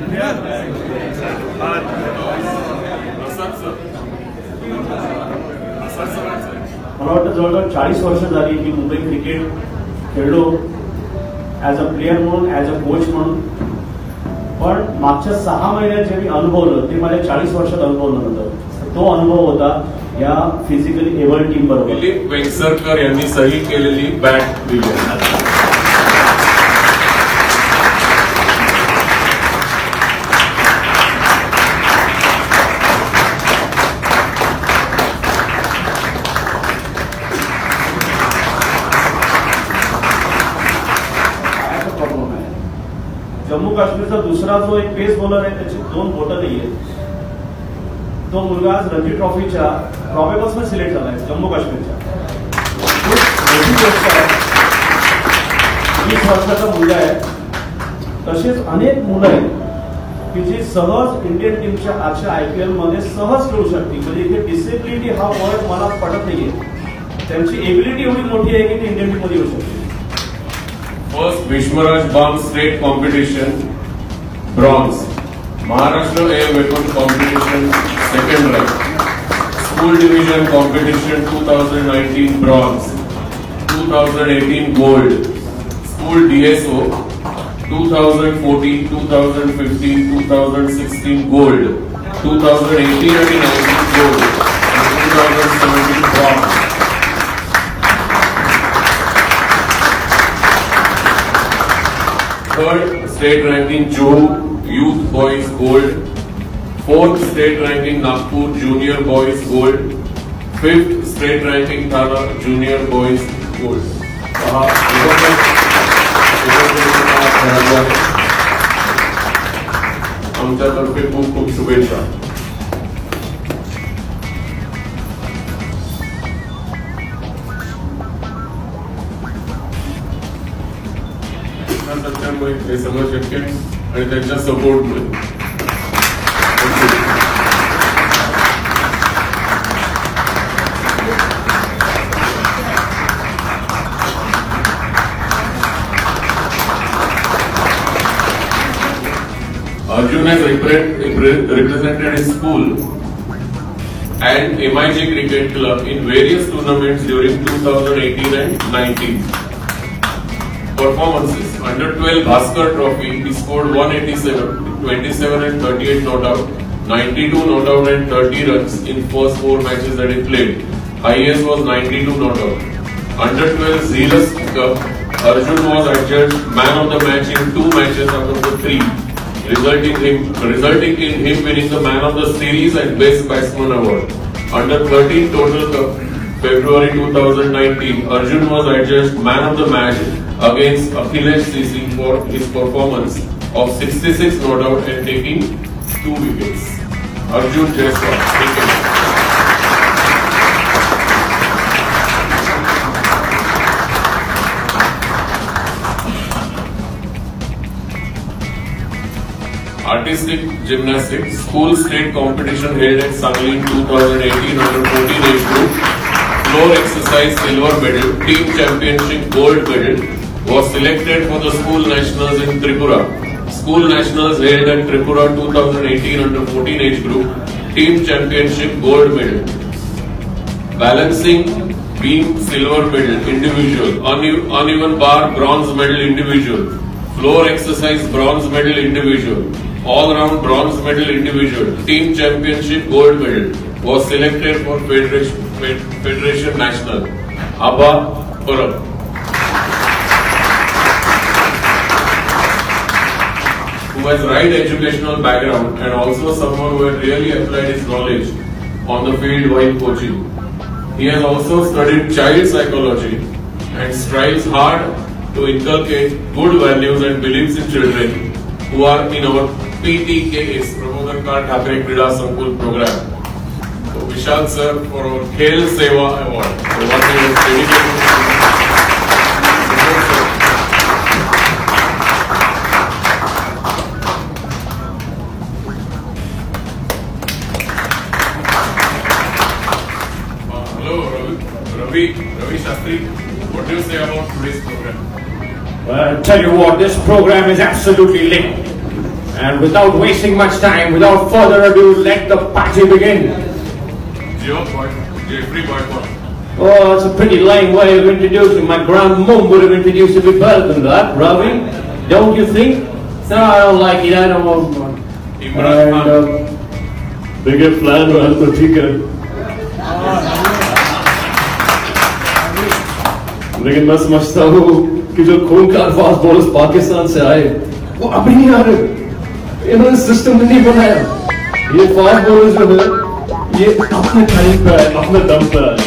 मला वाटतं जवळजवळ 40 वर्ष झाली की मुंबई क्रिकेट खेळलो ॲज अ प्लेयर म्हणून, ॲज अ कोच म्हणून. पण मागच्या 6 महिन्यात जे मी अनुभवलं ते माझ्या 40 वर्षात अनुभवलं नव्हतं. तो अनुभव होता या फिजिकली एबल टीम बरोबर. दिलीप वेंगसरकर यांनी सही केलेली बॅट दिली. जम्मू काश्मीरचा दुसरा जो एक पेस बॉलर आहे त्याची 2 बोटं नाही आहेत. तो मुलगा आज रणजी ट्रॉफीच्या प्रॉबेबल्समध्ये सिलेक्ट झालाय जम्मू काश्मीरच्या. मोठी गोष्ट आहे. 20 वर्षाचा मुलगा आहे. तसेच अनेक मुलं आहेत की जी सहज इंडियन टीमच्या आजच्या IPL मध्ये सहज खेळू शकतील. म्हणजे इथे डिसिप्लिनिटी हा वर्ड मला पटत नाहीये. त्यांची एबिलिटी एवढी मोठी आहे की ते इंडियन टीम मध्ये येऊ शकते. First Vishmaraj Bam State Competition, bronze. Maharashtra Air Weapon Competition, second rank. School Division Competition 2019, bronze. 2018, gold. School DSO 2014, 2015, 2016, gold. 2018 and 19, gold. And 2017, bronze. Third state ranking Juhu Youth Boys Gold. Fourth state ranking Nagpur Junior Boys Gold. Fifth state ranking Thana Junior Boys Gold. आमच्यातर्फे खूप खूप शुभेच्छा. सत्यामुळे हे सगळं शक्य आहे आणि त्यांच्या सपोर्टमुळे. Arjun has represented his school and MIG Cricket Club in various tournaments during 2018 and 19. Performances: Under 12 Bhaskar Trophy, he scored 187, 27 and 38 not out, 92 not out and 30 runs in first 4 matches that he played. Highest was 92 not out. Under 12 Zealous Cup, Arjun was adjudged man of the match in 2 matches out of the 3, resulting in him winning the man of the series and best batsman award. Under 13 Total Cup, February 2019, Arjun was adjudged man of the match against Akhilesh CC for his performance of 66 not out and taking 2 wickets. Arjun Jaiswal, wicket. Artistic Gymnastics, School State Competition held at Sangli in 2018 under 14 age group. Floor Exercise Silver Medal, Team Championship Gold Medal was selected for the School Nationals in Tripura. School Nationals held at Tripura 2018 under 14 age group. Team Championship Gold Medal. Balancing Beam Silver Medal Individual. Uneven Bar Bronze Medal Individual. Floor Exercise Bronze Medal Individual. All Round Bronze Medal Individual. Team Championship Gold Medal was selected for Federation National. Abha Parab. Who has right educational background and also someone who had really applied his knowledge on the field while coaching. He has also studied child psychology and strives hard to inculcate good values and beliefs in children who are in our PTKS, Pramodakar Thakre Krida Sankul program. So Vishal sir for our Khel Seva Award. So what he was dedicated to. Ravi Shastri, what do you say about today's program? Well, I'll tell you what, this program is absolutely lit. And without wasting much time, without further ado, let the party begin. Jeffrey Barton. Oh, that's a pretty lame way of introducing. My grandmum would have introduced it better than that, Ravi. Don't you think? No, I don't like it. I don't want one. Imran Khan. Bigger plan, well, तो ठीक है. लेकिन मैं समझता हूँ कि जो खूंखार फास्ट बॉलर्स पाकिस्तान से आए, वो अभी नहीं आ रहे. इन्होंने सिस्टम नहीं बनाया. ये फास्ट बॉलर्स जो है, ये अपने टाइम पे आए, अपने दम पे आए.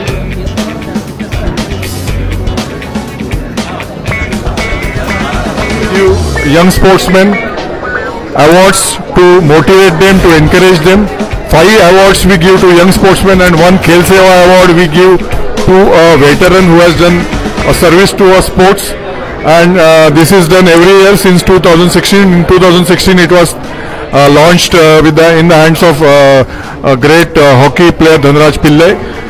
Young sportsmen awards to motivate them, to encourage them. 5 awards we give to young sportsmen and 1 Khel Seva award we give to a veteran who has done a service to our sports. And this is done every year since 2016. In 2016 it was launched in the hands of a great hockey player Dhanraj Pillai.